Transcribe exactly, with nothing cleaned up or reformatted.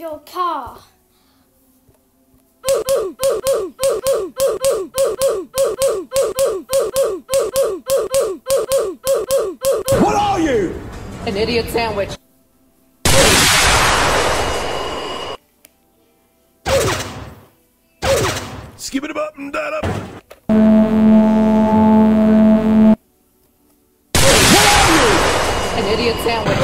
your car. What are you? An idiot sandwich. Skip it up and that up. An idiot sandwich.